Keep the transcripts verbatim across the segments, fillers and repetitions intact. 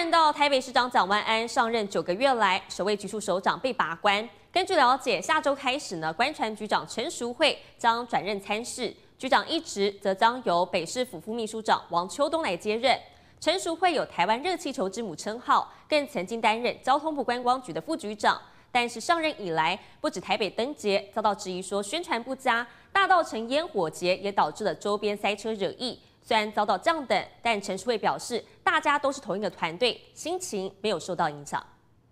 看到台北市长蒋万安上任九个月来，首位局处首长被拔关。根据了解，下周开始呢，观传局长陈淑慧将转任参事，局长一职则将由北市府副秘书长王秋东来接任。陈淑慧有台湾热气球之母称号，更曾经担任交通部观光局的副局长。但是上任以来，不止台北灯节遭到质疑说宣传不佳，大稻埕烟火节也导致了周边塞车惹议。虽然遭到降等，但陈淑慧表示，大家都是同一个团队，心情没有受到影响。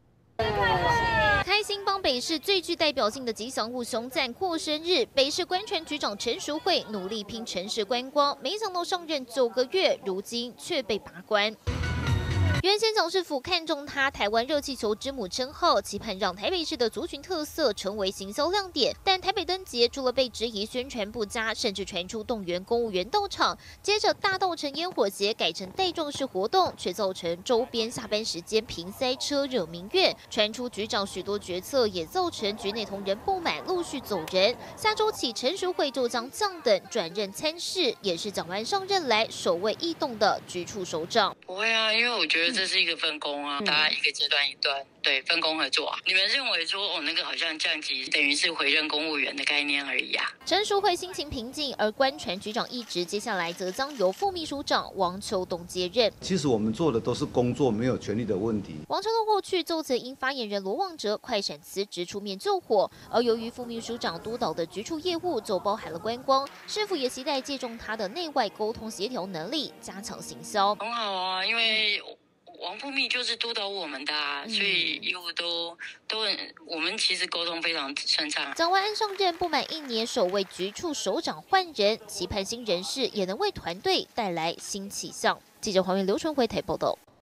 开心帮北市最具代表性的吉祥物熊赞过生日，北市观传局长陈淑慧努力拼城市观光，没想到上任九个月，如今却被拔关。原先蒋市府看中他台湾热气球之母称号，期盼让台北市的族群特色成为行销亮点。但台北灯节除了被质疑宣传不佳，甚至传出动员公务员到场。接着大稻埕烟火节改成带状式活动，却造成周边下班时间频塞车，惹民怨。传出局长许多决策也造成局内同仁不满，陆续走人。下周起，陈淑慧就将降等转任参事，也是蒋万安上任来首位异动的局处首长。 不会啊，因为我觉得这是一个分工啊，嗯、大家一个阶段一段，对，分工合作啊。你们认为说哦，那个好像降级，等于是回任公务员的概念而已啊。 陈淑慧心情平静，而观传局长一职接下来则将由副秘书长王秋东接任。 其实我们做的都是工作，没有权力的问题。 王秋东过去就曾因发言人罗旺哲快闪辞职出面救火，而由于副秘书长督导的局处业务就包含了观光，市府也期待借重他的内外沟通协调能力，加强行销。 很好啊，因为王副秘就是督导我们的、啊，所以业务都都很，我们其实沟通非常顺畅。 蒋万安上任不满一年，首位局处首长换人，期盼新人事也能为团队带来新气象。记者黄元刘纯辉台报道。